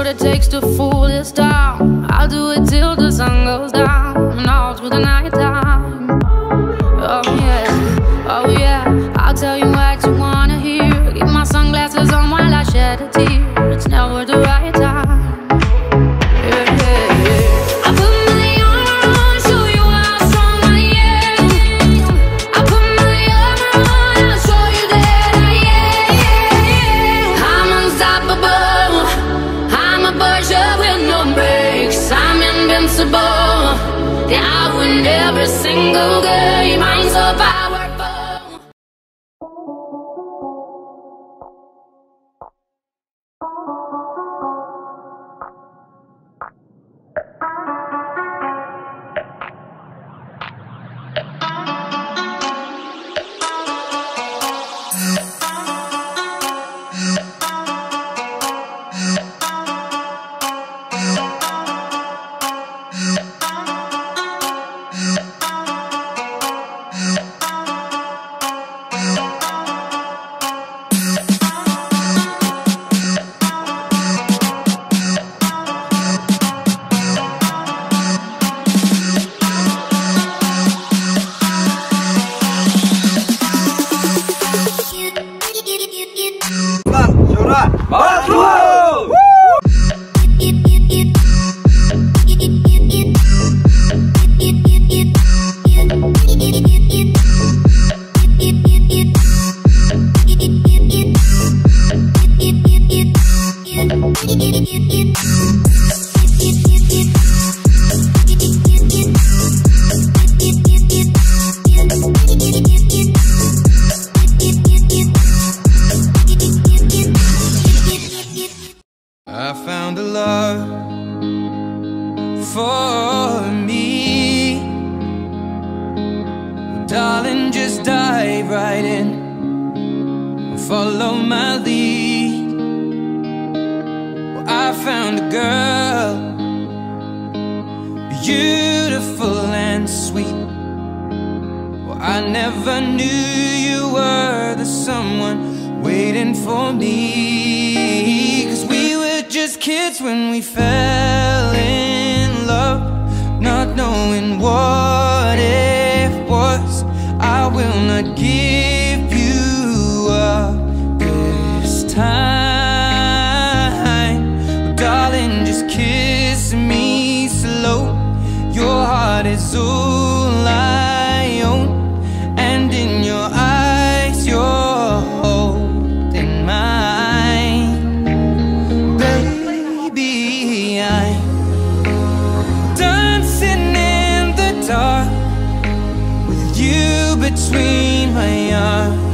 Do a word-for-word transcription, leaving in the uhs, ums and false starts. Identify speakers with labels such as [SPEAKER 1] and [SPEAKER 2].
[SPEAKER 1] it takes to fool this town. I'll do it till the sun goes down and all through the night time. Oh yeah, oh yeah, I'll tell you what you wanna hear. Keep my sunglasses on while I shed a tear. It's never the right time. Yeah, yeah, yeah. I put my armor on, show you how strong I am. I put my armor on, I'll show you that I am. I'm unstoppable, I'm a Porsche with no brakes. I'm invincible, yeah, I win every single game. I'm so powerful.
[SPEAKER 2] I found a love for me. Well, darling, just dive right in, follow my lead. Well, I found a girl, beautiful and sweet. Well, I never knew you were the someone waiting for me. 'Cause we were just kids when we fell in love, not knowing what it was. I will not give you up this time. Oh, darling, just kiss me slow. Your heart is all I own, and in your eyes you're holding mine. Baby, I'm dancing in the dark with you between my arms.